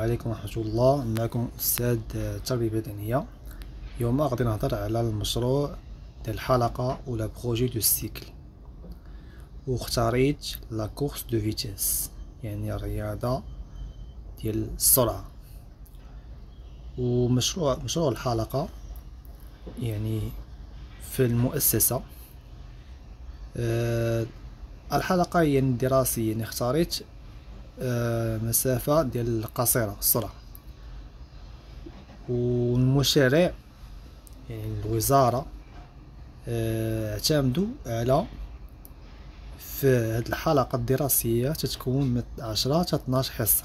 عليكم ورحمة الله. معكم أستاذ التربية البدنية. اليوم غادي نهضر على المشروع ديال الحلقة ولا بروجي دو سيكل، واختاريت لا كورس دو فيتيس، يعني الرياضة ديال السرعة. ومشروع الحلقة يعني في المؤسسة الحلقة هي يعني دراسية، يعني اختاريت مسافة ديال قصيرة السرعة. والمشرع يعني الوزارة اعتمدوا على في هاد الحلقة الدراسية تتكون من 10 حتى 12 حصة.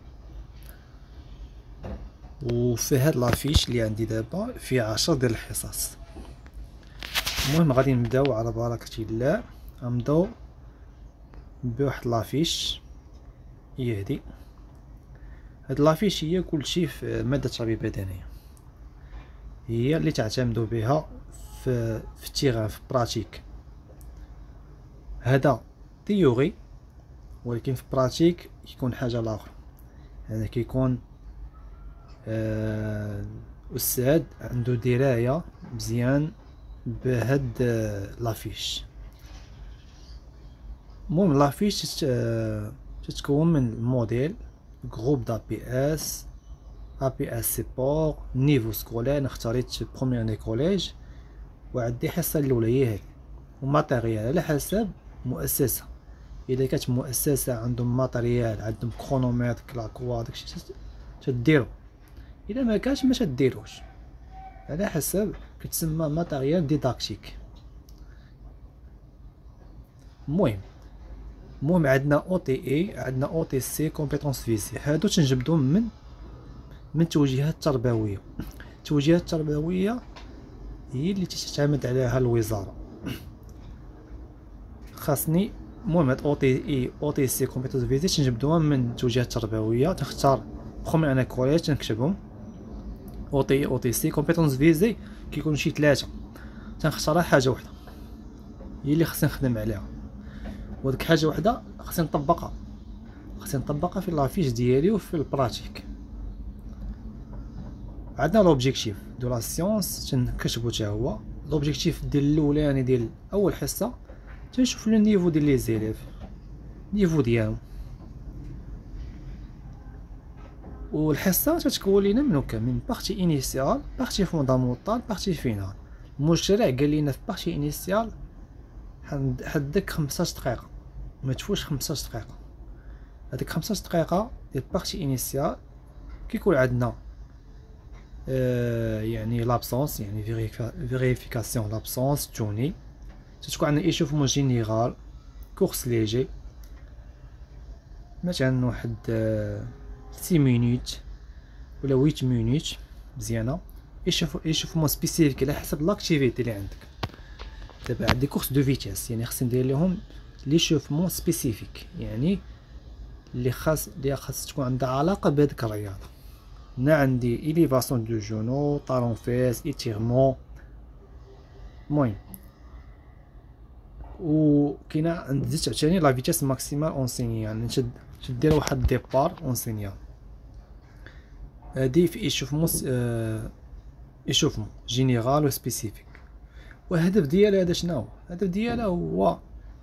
وفي هاد لافيش اللي عندي دابا في 10 ديال الحصص. المهم غادي نبداو على بركة الله. غنبداو بواحد لافيش، هي هادي. هاد لافيش هي كلشي في مادة التربية البدنية، هي اللي تعتمدوا بها في التيغان في براتيك. هذا تيوري، ولكن في براتيك كيكون حاجه اخرى. هذا كيكون استاذ عنده درايه مزيان بهاد لافيش. المهم لافيش تتكون من موديل جروب دا بي اس سيبور نيفو سكولير. اختاريت بروميير اني كوليج، وعندي حصه الاولى هي هادي، وماتيريال على حسب مؤسسه. اذا كانت مؤسسه عندهم ماتيريال، عندهم كرونومتر كلاكوا داكشي تديرو، اذا ما كانش ما تديروش، على حسب كتسمى ماتيريال ديداكتيك. المهم عندنا او تي اي، عندنا او تي سي كومبيتونس فيزي. هادو تنجبدهم من توجيهات تربويه. التوجيهات التربويه هي اللي تعتمد عليها الوزاره. خاصني المهم هاد او تي اي او تي سي كومبيتونس فيزي تنجبدوها من توجيهات تربويه. تختار بروميير انا كوليج تنكتبهم او تي اي او تي سي كومبيتونس فيزي، كيكونوا شي ثلاثه. تنختارها حاجه وحده هي اللي خصني نخدم عليها، وديك حاجه وحده خصني نطبقها في لافيش ديالي وفي البراتيك. عندنا لوبجيكتيف دو لا سيونس تنكتبو حتى هو. لوبجيكتيف ديال الاولاني ديال اول حصه تنشوف لو نيفو ديال لي زيليف، نيفو ديالهم. والحصه تتكون لينا من هكا، من بارتي انيسيال، بارتي فوندامونطال، بارتي فينال. المشرع قال لينا في بارتي انيسيال حدك 15 دقيقه، ما تفوتش 15 دقيقه. هذيك 15 دقيقه ديال بارتي انيسيال كيكون عندنا يعني لابسونس، يعني فيريفيكاسيون لابسونس توني. تتكون عندنا ايشوفمون جينيرال، كورس ليجي، مثلا واحد 6 مينوت ولا 8 مينوت مزيانه. ايشوفمون سبيسيفيك على حسب لاكتيفيتي اللي عندك. دابا عندي كورس دو فيتيس، يعني خصني ندير لهم ليشوفمون سبيسيفيك، يعني اللي خاص تكون عندها علاقه بهذيك الرياضه. هنا عندي إليفاسيون دو جونو، طالون فيس، إتيرمون. المهم وكاينه زدت عاوتاني لا فيتيس ماكسيمال اونسيني، يعني تدير واحد ديبار اونسينيا. هادي في ايشوفمون جينيرال و سبيسيفيك. والهدف ديالها هذا شنو هو؟ الهدف ديالها هو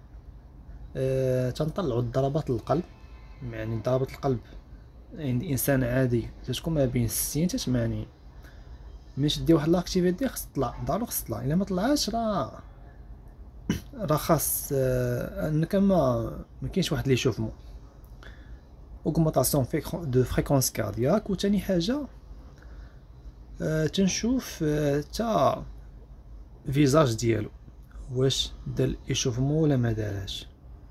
تنطلعوا ضربات القلب. يعني ضربات القلب عند انسان عادي تتكون ما بين 60 حتى 80. ملي تدي واحد لاكتيفيتي خص تطلع، ضروري خص تطلع. الا ما طلعش راه خاص انك ما كاينش واحد لي يشوفمون. اوغمونطاسيون دو فريكونس كاردياك. وثاني حاجه تنشوف تا فيزاج ديالو واش دار ايشوفمون ولا ما دارهاش.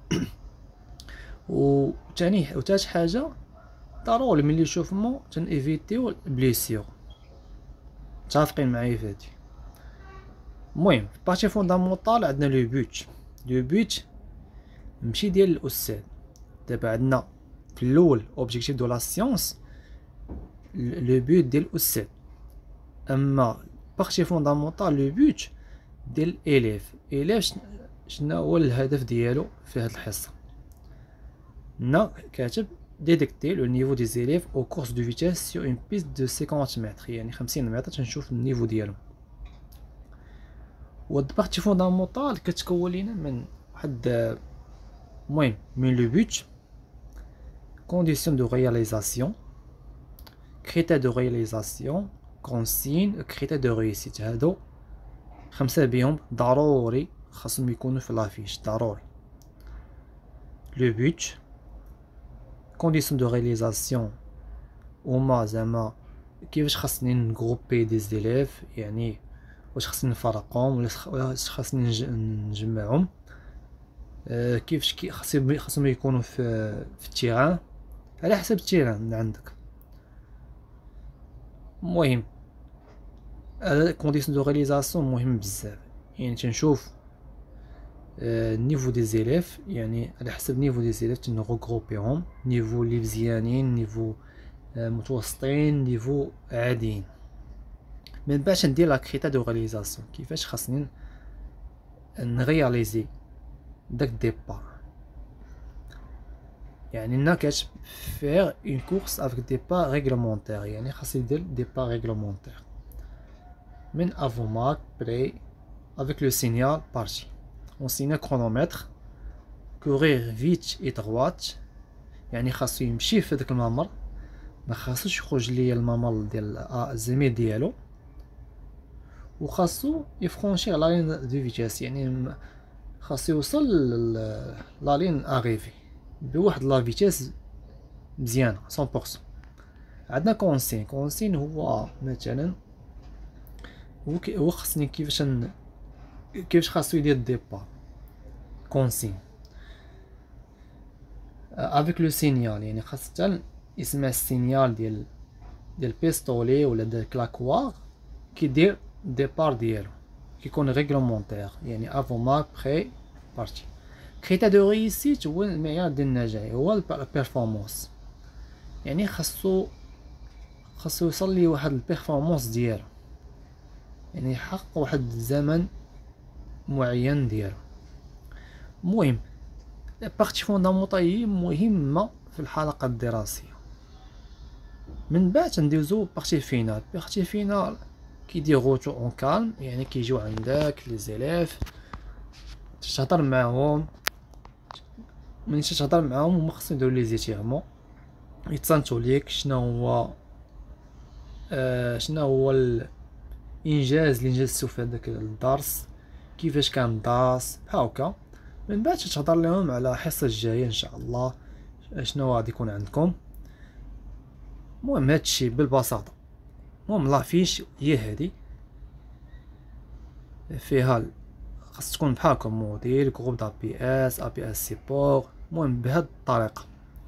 وثالث حاجه ضروري ملي يشوفمون تنيفيتيو بليسيور. متفقين معايا في هادي؟ المهم في بارتي فوندامونطال عندنا لو بوت ماشي ديال الاستاذ. دابا عندنا في الاول اوبجيكتيف دو لا سيونس، لو بوت ديال الاستاذ. اما بارتي فوندامونطال لو بوت ديال الاليف شنو هو الهدف ديالو في هاد الحصه. هنا كاتب détecter le niveau des élèves aux courses de vitesse sur une piste de 50 mètres. يعني 50 متر تنشوف النيفو ديالهم. وهاد البارتي فوندامونطال كتكون لينا من واحد المهم من لو بوت، conditions de réalisation، critères de réalisation، consignes، critères de réussite. هادو 5 بهم ضروري خاصهم يكونوا في لافيش ضروري. لو بوت، conditions de réalisation هما زعما كيفاش خاصني نغروبي دي زيليف، يعني واش خاصني نفرقهم ولا واش خاصني نجمعهم، كيفاش خاصهم يكونوا في التيران على حسب التيران اللي عندك. المهم هذا كونديسيون دو رياليزاسيون مهم بزاف، يعني تنشوف النيفو دي زيليف، يعني على حسب نيفو دي زيليف تنغروبيهم، نيفو اللي مزيانين، نيفو متوسطين، نيفو عاديين. من بعد ندير لا كريتير دو رياليزاسيون، كيفاش خاصني نغياليزي داك ديبار. يعني انا كتفير اون كورس افيك ديبار ريغلومونتير، يعني خاصني ندير ديبار ريغلومونتير من افوماك بري افيك لو سينيال بارتي اون سينيال كرونومتر كورير فيت اي دروات، يعني خاصو يمشي في داك الممر، ما خاصوش يخرج ليا الممر ديال الزميل ديالو، وخاصو يفرونشير لا لين دو فيتاس، يعني خاصو يوصل لا لين اريفي بواحد لا فيتاس مزيانه 100%. عندنا كونسين هو مثلا هو خاصني كيفاش خاصو يدير الديبار. كونسين افيك لو سينيال، يعني خاص حتى يسمع السينيال ديال بيستولي ولا ديال كلاكوار كيدير الديبار ديالو، كيكون ريغلومونتير، يعني افون مارك بري بارتي. كريتير دو ريسيت هو المعيار ديال النجاح، هو البيرفورمانس، يعني خاصو يوصل لي واحد البيرفورمانس ديالو، يعني يحقق واحد الزمن معين ديالو. المهم بارتي فوندامونطال هي مهمه في الحلقه الدراسيه. من بعد ندوزو بارتي فينال. بارتي فينال كيديرو تو اون كالم، يعني كيجيو عندك لي زيليف تهضر معاهم، ملي تهضر معاهم هما خاصهم يديروا لي زيتيرمون، يتصنتوا ليك شنو هو الانجاز اللي انجزتو في هذاك الدرس، كيفاش كان الدرس بحال هكا. من بعد تهضر لهم على الحصه الجايه ان شاء الله شنو غادي يكون عندكم. المهم هادشي بالبساطه. المهم لافيش هي هادي، فيها خاص تكون بحال هكا موديل جروب دا بي اس سيبور. المهم بهاد الطريقه.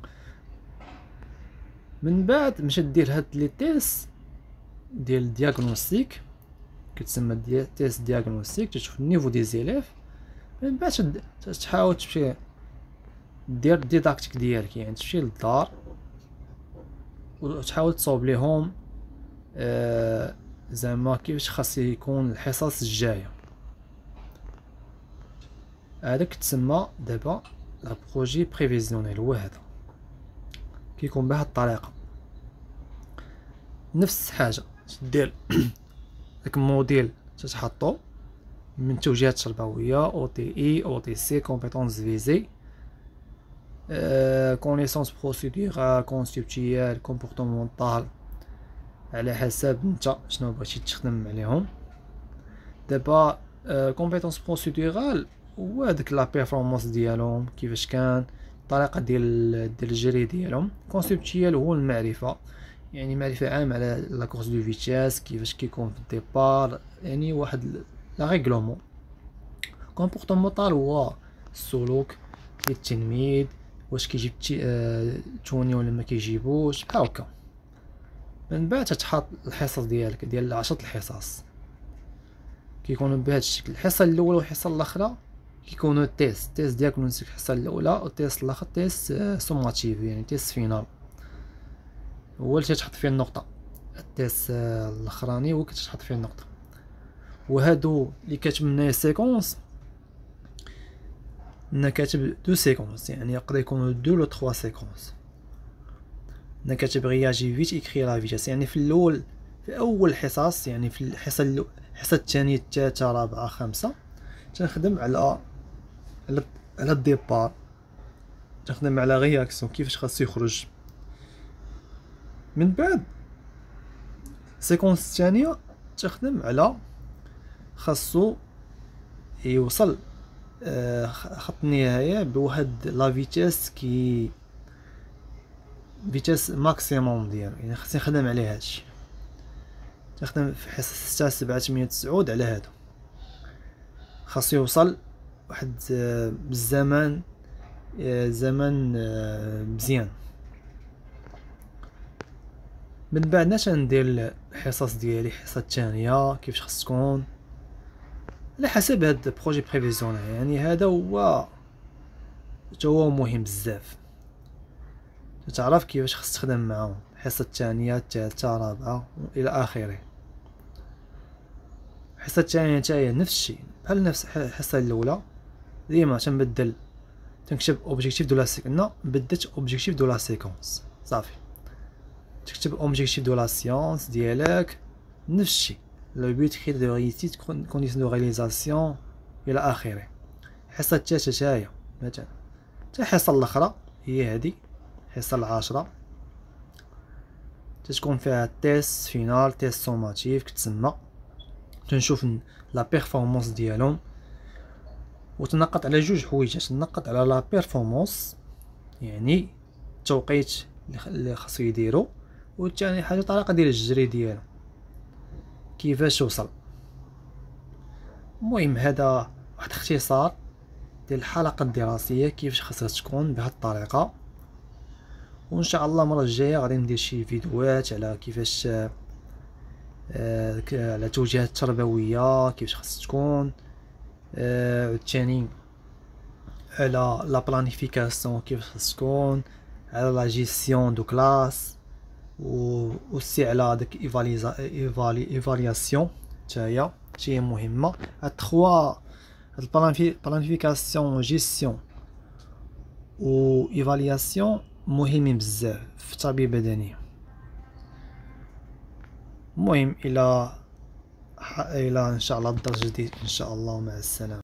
من بعد مشى دير هاد لي تيست ديال الدياغنوستيك، كتسمى تيست دياغنوستيك، تشوف النيفو دي زيليف. من بعد تحاول تمشي دير ديداكتيك ديالك، يعني تمشي للدار وتحاول تصوب ليهم زعما كيفاش خاص يكون الحصص الجايه. هذاك تسمى دابا لا بروجي بريفيزيونيل، هو هذا كيكون بهاد الطريقه. نفس الحاجه دير داك الموديل تتحطو من توجيهات تربويه، او تي اي او تي سي، كومبيتونس فيزي، كونيسونس بروسيدورال، كونسيبتيال، كومبورتمونطال، على حسب نتا شنو بغيتي تخدم عليهم. دابا كومبيتونس بروسيدورال هو هذيك لا بيرفورمانس ديالهم، كيفاش كان الطريقه ديال الجري ديالهم. كونسيبتيال هو المعرفه، يعني معرفه عامه على لا كورس دو فيتاس، كيفاش كيكون في الديبار، يعني واحد لا ريغلومون. كومبورتمونطال هو السلوك ديال التلميذ، واش كيجيب توني ولا ما كيجيبوش بحال هكا. من بعد تتحط الحصص ديالك ديال 10 الحصص كيكونوا بهذا الشكل. الحصه الاولى والحصه الاخرى كيكونوا تيست دياغنوستيك. الحصه الاولى والتيست الاخر تيست سوماتيف، يعني تيست فينال، هو اللي تحط فيه النقطه. التيست الاخراني هو كتحط فيه النقطه. وهادو اللي كاتب لنا سيكونس، انا كاتب دو سيكونس، يعني يقدر يكونوا دو ولا 3 سيكونس. انا كاتب رياجي فيت اكري لا فيتاس، يعني في الاول في اول حصص، يعني في الحصه الثانيه الثالثه الرابعه خامسه تنخدم على الديبار، تخدم على رياكسيون كيفاش خاصو يخرج. من بعد سيكونس الثانيه تخدم على خاصو يوصل خط النهايه بواحد لا فيتاس فيتاس ماكسيموم ديالو، يعني خاصني نخدم عليه هادشي. تخدم في حصه 6 7 8 9 على هادو، خاصو يوصل واحد بالزمان زمن مزيان. من بعد تندير الحصص ديالي، الحصه الثانيه كيفاش خاص تكون على حسب هاد البروجي بريفيزيونيل، يعني هذا هو مهم بزاف، تعرف كيفاش خاص تخدم معاهم. الحصه الثانيه الثالثه الرابعه الى اخره. الحصه الثانيه حتى هي نفس الشيء بحال نفس الحصه الاولى، ديما تنبدل، تنكتب اوبجيكتيف دو لا سيكونس، بدلت اوبجيكتيف دو لا سيكونس صافي، تكتب اوبجيكتيف دو لا سيونس ديالك نفس الشيء، لو بوت كري دو ريسيت كونديسيون دو رياليزاسيون الى اخره. الحصه الثالثه حتى هي مثلا، حتى الحصه الاخرى هي هذه الحصه العاشره تتكون فيها تيست فينال، تيست سوماتيف كتسمى، تنشوف لا بيرفورمانس ديالهم، وتنقط على جوج حوايج. تنقط على لا بيرفورمانس يعني التوقيت اللي خاصو يديرو، والثاني حاجه الطريقه ديال الجري ديالو كيفاش وصل. المهم هذا واحد اختصار ديال الحلقه الدراسيه كيفاش خاصها تكون بهذه الطريقه. وان شاء الله المره الجايه غادي ندير شي فيديوهات على كيفاش على توجيهات التربويه كيفاش خاصها تكون، عاوتاني على لا بلانيفيكاسيون كيفاش خاصها تكون، على لا جيستيون دو كلاس، و سي على داك ايفالياسيون تاهي شي مهمه. هاد تخوا هاد بلانيفيكاسيون جيستيون و ايفالياسيون مهمين بزاف في التربيه البدنيه. المهم الى ان شاء الله الدرس جديد ان شاء الله، مع السلامه.